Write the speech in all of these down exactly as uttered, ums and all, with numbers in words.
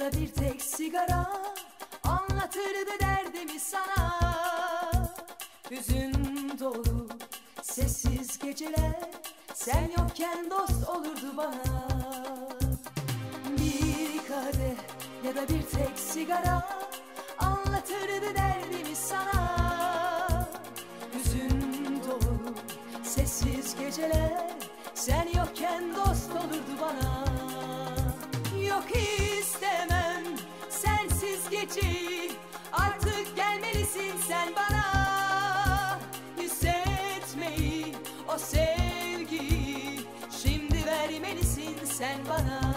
da bir tek sigara anlatırdı derdimi sana. Hüzün dolu sessiz geceler, sen yokken dost olurdu bana. Bir kadeh ya da bir tek sigara anlatırdı derdimi sana. Hüzün dolu sessiz geceler, sen yokken dost olurdu bana. Yok istemem sensiz geceyi, artık gelmelisin sen bana. Hissetmeyi, o sevgiyi şimdi vermelisin sen bana.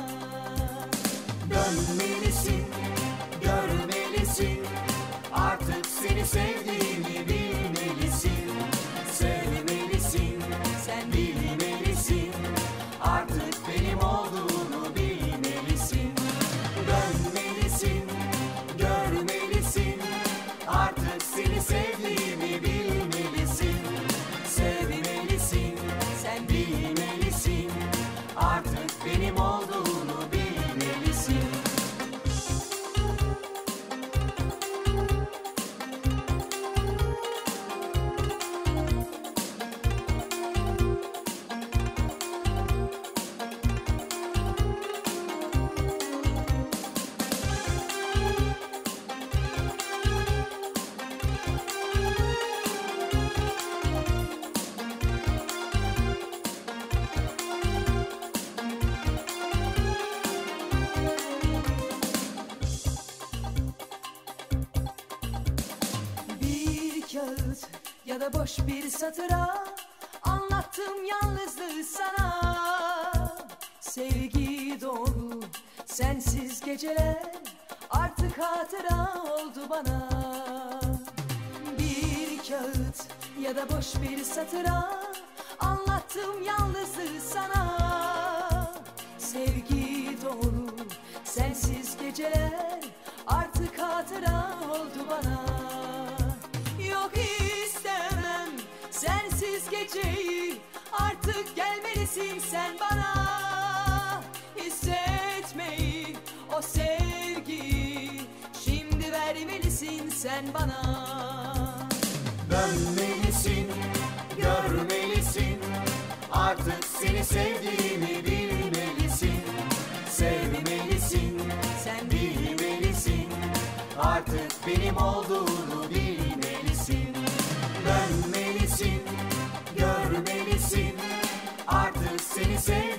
Dönmelisin, görmelisin, artık seni sevdiğimi bilmelisin. Sevmelisin, sen bilmelisin, artık benim olduğunu bilmelisin. Dönmelisin, görmelisin, artık seni sevdiğimi bilmelisin. Sevmelisin, sen bilmelisin, artık benim olduğunu bilmelisin. Kağıt ya da boş bir satıra anlattım yalnızlığı sana. Sevgi dolu sensiz geceler artık hatıra oldu bana. Bir kağıt ya da boş bir satıra anlattım yalnızlığı sana. Sevgi dolu sensiz geceler artık hatıra oldu bana. Yok istemem sensiz geceyi, artık gelmelisin sen bana. Hissetmeyi, o sevgiyi şimdi vermelisin sen bana. Dönmelisin, görmelisin, artık seni sevdiğimi bilmelisin. Sevmelisin, sen bilmelisin, artık benim olduğunu bilmelisin. Dönmelisin, görmelisin, artık seni sevdiğimi